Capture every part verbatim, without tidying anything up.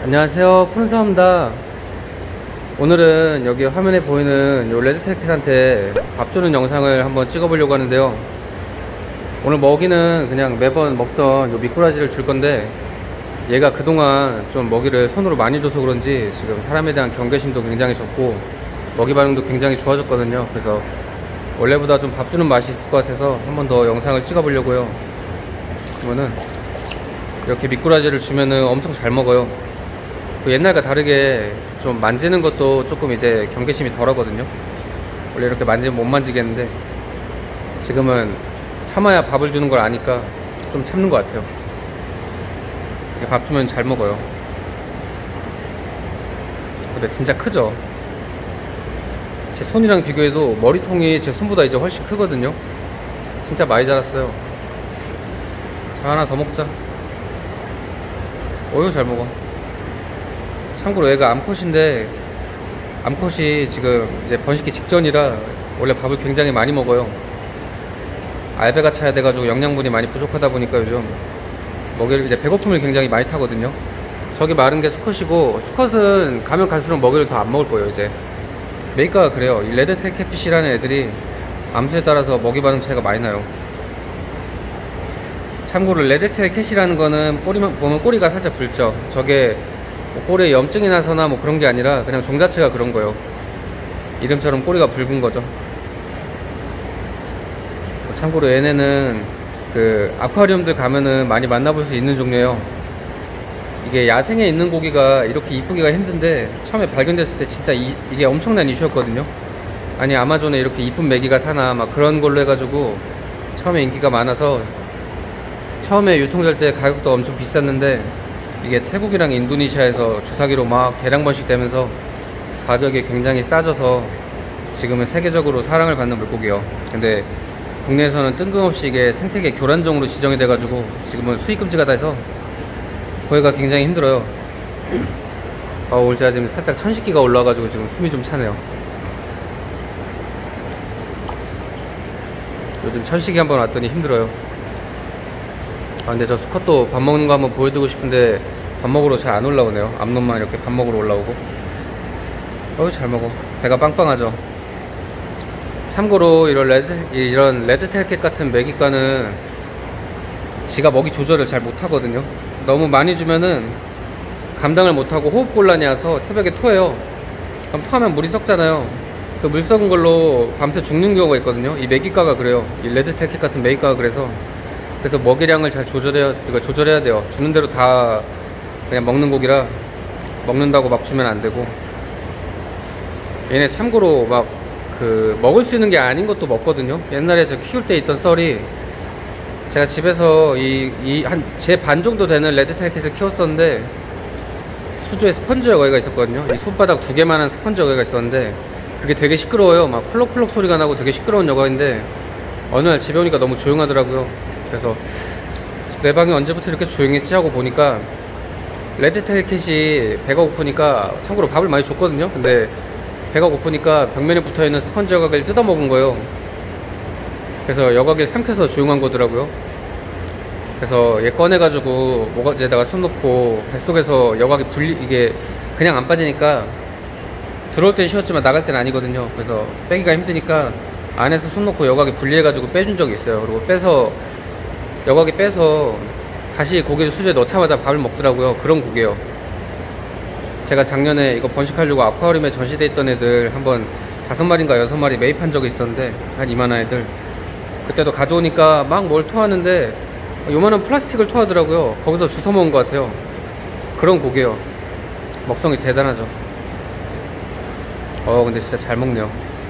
안녕하세요, 푸른사입니다. 오늘은 여기 화면에 보이는 요 레드테일캣한테 밥 주는 영상을 한번 찍어보려고 하는데요. 오늘 먹이는 그냥 매번 먹던 요 미꾸라지를 줄 건데, 얘가 그동안 좀 먹이를 손으로 많이 줘서 그런지 지금 사람에 대한 경계심도 굉장히 좋고 먹이 반응도 굉장히 좋아졌거든요. 그래서 원래보다 좀 밥 주는 맛이 있을 것 같아서 한 번 더 영상을 찍어보려고요. 그러면은 이렇게 미꾸라지를 주면은 엄청 잘 먹어요. 옛날과 다르게 좀 만지는 것도 조금 이제 경계심이 덜 하거든요. 원래 이렇게 만지면 못 만지겠는데 지금은 참아야 밥을 주는 걸 아니까 좀 참는 것 같아요. 밥 주면 잘 먹어요. 근데 진짜 크죠? 제 손이랑 비교해도 머리통이 제 손보다 이제 훨씬 크거든요. 진짜 많이 자랐어요. 자, 하나 더 먹자. 어휴, 잘 먹어. 참고로 얘가 암컷인데, 암컷이 지금 이제 번식기 직전이라 원래 밥을 굉장히 많이 먹어요. 알배가 차야 돼가지고 영양분이 많이 부족하다 보니까 요즘 먹이를 이제 배고픔을 굉장히 많이 타거든요. 저기 마른 게 수컷이고, 수컷은 가면 갈수록 먹이를 더 안 먹을 거예요. 이제 메이커가 그래요. 이 레드테일 캣핏이라는 애들이 암수에 따라서 먹이 반응 차이가 많이 나요. 참고로 레드테일 캣이라는 거는 꼬리만 보면 꼬리가 살짝 붉죠. 저게 뭐 꼬리에 염증이 나서나 뭐 그런 게 아니라 그냥 종 자체가 그런 거예요. 이름처럼 꼬리가 붉은 거죠. 참고로 얘네는 그 아쿠아리움들 가면은 많이 만나볼 수 있는 종류예요. 이게 야생에 있는 고기가 이렇게 이쁘기가 힘든데 처음에 발견됐을 때 진짜 이, 이게 엄청난 이슈였거든요. 아니 아마존에 이렇게 이쁜 메기가 사나 막 그런 걸로 해가지고 처음에 인기가 많아서 처음에 유통될 때 가격도 엄청 비쌌는데 이게 태국이랑 인도네시아에서 주사기로 막 대량 번식되면서 가격이 굉장히 싸져서 지금은 세계적으로 사랑을 받는 물고기예요. 근데 국내에서는 뜬금없이 이게 생태계 교란종으로 지정이 돼가지고 지금은 수입금지가 돼서 구하기가 굉장히 힘들어요. 아, 오늘 제가 지금 살짝 천식기가 올라와가지고 지금 숨이 좀 차네요. 요즘 천식이 한번 왔더니 힘들어요. 아, 근데 저 수컷도 밥 먹는 거 한번 보여드리고 싶은데 밥 먹으러 잘 안 올라오네요. 앞놈만 이렇게 밥 먹으러 올라오고. 어우, 잘 먹어. 배가 빵빵하죠. 참고로 이런 레드 이런 레드테일캣 같은 메기과는 지가 먹이 조절을 잘 못하거든요. 너무 많이 주면은 감당을 못하고 호흡곤란이 와서 새벽에 토해요. 그럼 토하면 물이 썩잖아요. 그 물 썩은 걸로 밤새 죽는 경우가 있거든요. 이 메기과가 그래요. 이 레드테일캣 같은 메기과가 그래서 그래서 먹이량을 잘 조절해야 이거 조절해야 돼요. 주는 대로 다 그냥 먹는 고기라 먹는다고 막 주면 안 되고. 얘네 참고로 막 그 먹을 수 있는 게 아닌 것도 먹거든요. 옛날에 저 키울 때 있던 썰이 제가 집에서 이 이 한 제 반 정도 되는 레드테일캣을 키웠었는데 수조에 스펀지 여과기가 있었거든요. 이 손바닥 두 개만한 스펀지 여과기가 있었는데 그게 되게 시끄러워요. 막 쿨럭쿨럭 소리가 나고 되게 시끄러운 여과기인데 어느 날 집에 오니까 너무 조용하더라고요. 그래서 내 방이 언제부터 이렇게 조용했지 하고 보니까 레드테일캣이 배가 고프니까 참고로 밥을 많이 줬거든요. 근데 배가 고프니까 벽면에 붙어있는 스펀지 여과기를 뜯어먹은 거예요. 그래서 여과기를 삼켜서 조용한 거더라고요. 그래서 얘 꺼내가지고 모가지에다가 손 놓고 뱃속에서 여과기 분리 이게 그냥 안 빠지니까 들어올 땐 쉬웠지만 나갈 땐 아니거든요. 그래서 빼기가 힘드니까 안에서 손 놓고 여과기 분리해가지고 빼준 적이 있어요. 그리고 빼서 여과기 빼서 다시 고기를 수조에 넣자마자 밥을 먹더라고요. 그런 고기예요. 제가 작년에 이거 번식하려고 아쿠아리움에 전시돼 있던 애들 한번 다섯 마리인가 여섯 마리 매입한 적이 있었는데 한 이만한 애들 그때도 가져오니까 막 뭘 토하는데 요만한 플라스틱을 토하더라고요. 거기서 주워 먹은 것 같아요. 그런 고기예요. 먹성이 대단하죠. 어 근데 진짜 잘 먹네요.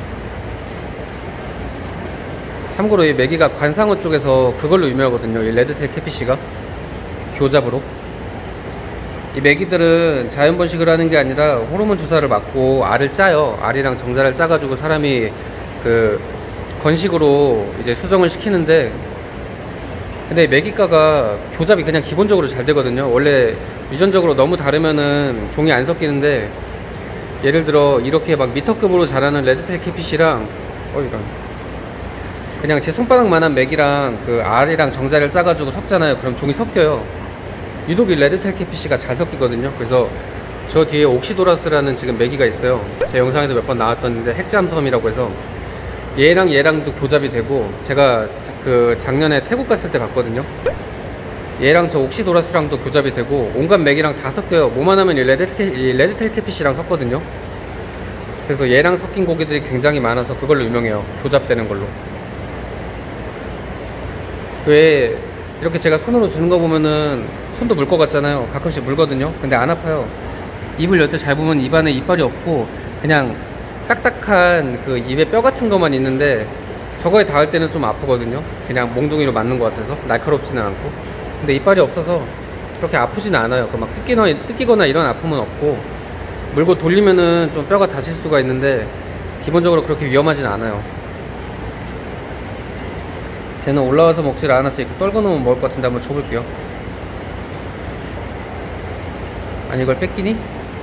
참고로 이 메기가 관상어 쪽에서 그걸로 유명하거든요. 이 레드테일 캣피시가 교잡으로. 이 메기들은 자연 번식을 하는 게 아니라 호르몬 주사를 맞고 알을 짜요. 알이랑 정자를 짜가지고 사람이 그 건식으로 이제 수정을 시키는데, 근데 이 메기과가 교잡이 그냥 기본적으로 잘 되거든요. 원래 유전적으로 너무 다르면은 종이 안 섞이는데, 예를 들어 이렇게 막 미터급으로 자라는 레드테일 캣핏이랑 어 이런 그냥 제 손바닥만한 맥이랑 그 알이랑 정자를 짜가지고 섞잖아요. 그럼 종이 섞여요. 유독 이 레드테일 캐피시가 잘 섞이거든요. 그래서 저 뒤에 옥시도라스라는 지금 메기가 있어요. 제 영상에도 몇 번 나왔던데 핵잠섬이라고 해서 얘랑 얘랑도 교잡이 되고, 제가 그 작년에 태국 갔을 때 봤거든요. 얘랑 저 옥시도라스랑도 교잡이 되고 온갖 맥이랑 다 섞여요. 뭐만 하면 이 레드테일, 이 레드테일 캐피시랑 섞거든요. 그래서 얘랑 섞인 고기들이 굉장히 많아서 그걸로 유명해요. 교잡되는 걸로. 왜 이렇게 제가 손으로 주는 거 보면은 손도 물 것 같잖아요. 가끔씩 물거든요. 근데 안 아파요. 입을 열 때 잘 보면 입안에 이빨이 없고 그냥 딱딱한 그 입에 뼈 같은 것만 있는데, 저거에 닿을 때는 좀 아프거든요. 그냥 몽둥이로 맞는 것 같아서. 날카롭지는 않고. 근데 이빨이 없어서 그렇게 아프진 않아요. 그 막 뜯기나, 뜯기거나 이런 아픔은 없고, 물고 돌리면은 좀 뼈가 다칠 수가 있는데 기본적으로 그렇게 위험하진 않아요. 쟤는 올라와서 먹질 않았으니까 떨궈 놓으면 먹을 것 같은데 한번 줘볼게요. 아니, 이걸 뺏기니?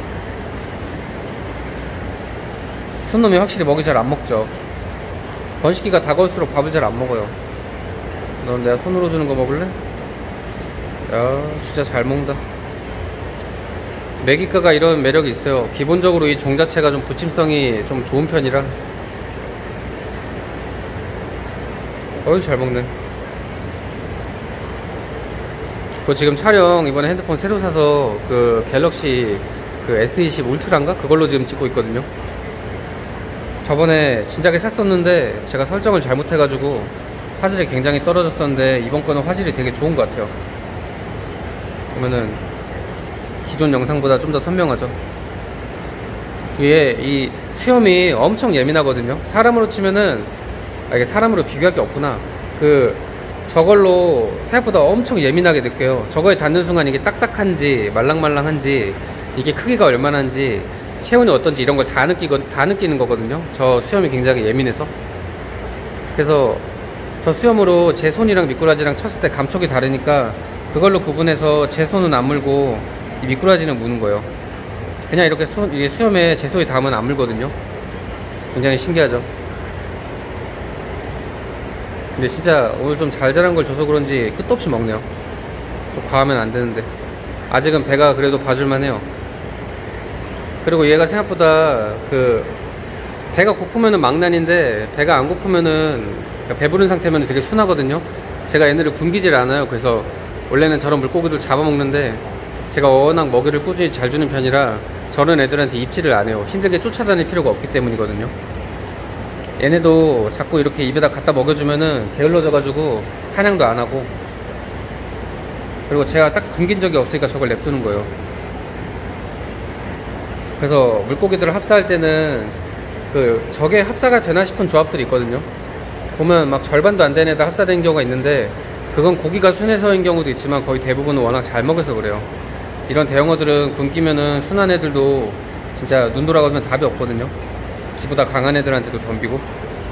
순놈이 확실히 먹이 잘 안 먹죠. 번식기가 다가올수록 밥을 잘 안 먹어요. 넌 내가 손으로 주는 거 먹을래? 야, 진짜 잘 먹는다. 메기카가 이런 매력이 있어요. 기본적으로 이 종 자체가 좀 부침성이 좀 좋은 편이라. 어이, 잘 먹네. 그 지금 촬영 이번에 핸드폰 새로 사서 그 갤럭시 그 에스 이십 울트라인가? 그걸로 지금 찍고 있거든요. 저번에 진작에 샀었는데 제가 설정을 잘못해가지고 화질이 굉장히 떨어졌었는데, 이번 거는 화질이 되게 좋은 것 같아요. 보면은 기존 영상보다 좀 더 선명하죠. 위에 이 수염이 엄청 예민하거든요. 사람으로 치면은, 아, 이게 사람으로 비교할 게 없구나. 그 저걸로 생각보다 엄청 예민하게 느껴요. 저거에 닿는 순간 이게 딱딱한지 말랑말랑한지, 이게 크기가 얼마나인지, 체온이 어떤지 이런 걸 다 느끼고 다 느끼는 거거든요. 저 수염이 굉장히 예민해서. 그래서 저 수염으로 제 손이랑 미꾸라지랑 쳤을 때 감촉이 다르니까 그걸로 구분해서 제 손은 안 물고 이 미꾸라지는 무는 거예요. 그냥 이렇게 수, 이게 수염에 제 손이 닿으면 안 물거든요. 굉장히 신기하죠. 근데 진짜 오늘 좀 잘 자란 걸 줘서 그런지 끝도 없이 먹네요. 좀 과하면 안 되는데 아직은 배가 그래도 봐줄만 해요. 그리고 얘가 생각보다 그 배가 고프면은 망난인데, 배가 안 고프면은, 배부른 상태면 되게 순하거든요. 제가 얘네를 굶기질 않아요. 그래서 원래는 저런 물고기들 잡아먹는데 제가 워낙 먹이를 꾸준히 잘 주는 편이라 저런 애들한테 입질을 안 해요. 힘들게 쫓아다닐 필요가 없기 때문이거든요. 얘네도 자꾸 이렇게 입에다 갖다 먹여주면은 게을러져 가지고 사냥도 안 하고, 그리고 제가 딱 굶긴 적이 없으니까 저걸 냅두는 거예요. 그래서 물고기들을 합사할 때는 그 저게 합사가 되나 싶은 조합들이 있거든요. 보면 막 절반도 안 되는 애다 합사된 경우가 있는데, 그건 고기가 순해서인 경우도 있지만 거의 대부분은 워낙 잘 먹여서 그래요. 이런 대형어들은 굶기면은 순한 애들도 진짜 눈 돌아가면 답이 없거든요. 지보다 강한 애들한테도 덤비고.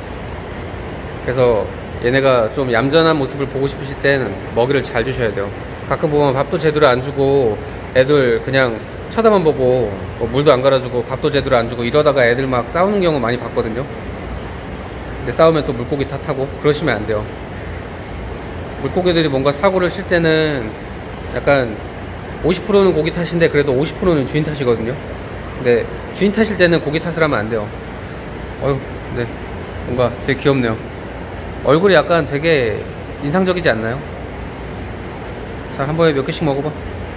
그래서 얘네가 좀 얌전한 모습을 보고 싶으실 때는 먹이를 잘 주셔야 돼요. 가끔 보면 밥도 제대로 안 주고 애들 그냥 쳐다만 보고 뭐 물도 안 갈아주고 밥도 제대로 안 주고 이러다가 애들 막 싸우는 경우 많이 봤거든요. 근데 싸우면 또 물고기 탓하고 그러시면 안 돼요. 물고기들이 뭔가 사고를 칠 때는 약간 오십 퍼센트는 고기 탓인데 그래도 오십 퍼센트는 주인 탓이거든요. 근데 주인 탓일 때는 고기 탓을 하면 안 돼요. 어휴, 네, 뭔가 되게 귀엽네요. 얼굴이 약간 되게 인상적이지 않나요? 자, 한 번에 몇 개씩 먹어봐.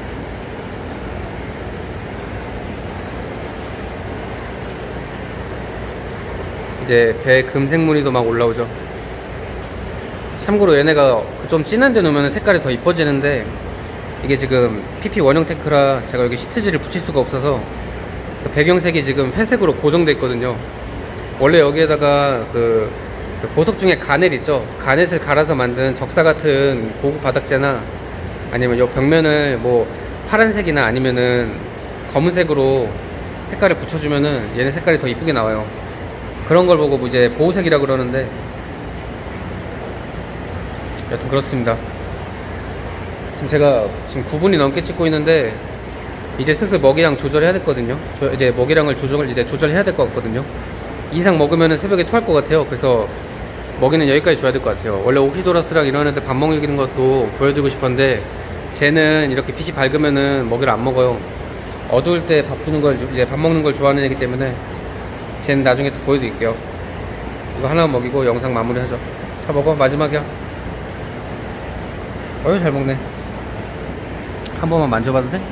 이제 배에 금색무늬도 막 올라오죠. 참고로 얘네가 좀 진한 데 놓으면 색깔이 더 이뻐지는데, 이게 지금 피피 원형 테크라 제가 여기 시트지를 붙일 수가 없어서 그 배경색이 지금 회색으로 고정되어 있거든요. 원래 여기에다가 그, 그 보석 중에 가넷 있죠. 가넷을 갈아서 만든 적사 같은 고급 바닥재나 아니면 이 벽면을 뭐 파란색이나 아니면은 검은색으로 색깔을 붙여주면은 얘네 색깔이 더 이쁘게 나와요. 그런 걸 보고 이제 보호색이라 그러는데, 여튼 그렇습니다. 지금 제가 지금 구 분이 넘게 찍고 있는데 이제 슬슬 먹이량 조절해야 됐거든요. 저 이제 먹이량을 조절 이제 조절해야 될 것 같거든요. 이상 먹으면은 새벽에 토할 것 같아요. 그래서 먹이는 여기까지 줘야 될 것 같아요. 원래 오키도라스랑 이런 애들 밥 먹이는 것도 보여드리고 싶었는데 쟤는 이렇게 빛이 밝으면은 먹이를 안 먹어요. 어두울 때 밥 주는 걸, 이제 밥 먹는 걸 좋아하는 애기 때문에 쟤는 나중에 또 보여드릴게요. 이거 하나만 먹이고 영상 마무리하죠. 자, 먹어. 마지막이야. 어휴, 잘 먹네. 한 번만 만져봐도 돼?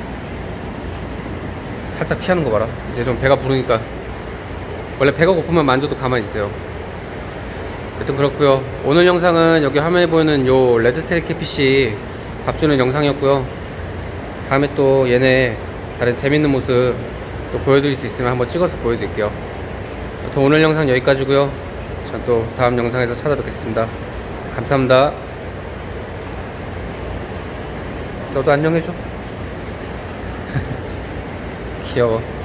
살짝 피하는 거 봐라. 이제 좀 배가 부르니까. 원래 배가 고프면 만져도 가만히 있어요. 여튼 그렇고요. 오늘 영상은 여기 화면에 보이는 요 레드테일 캐핏이 밥 주는 영상이었고요. 다음에 또 얘네 다른 재밌는 모습 또 보여드릴 수 있으면 한번 찍어서 보여드릴게요. 여튼 오늘 영상 여기까지고요. 전 또 다음 영상에서 찾아뵙겠습니다. 감사합니다. 너도 안녕해줘. 귀여워.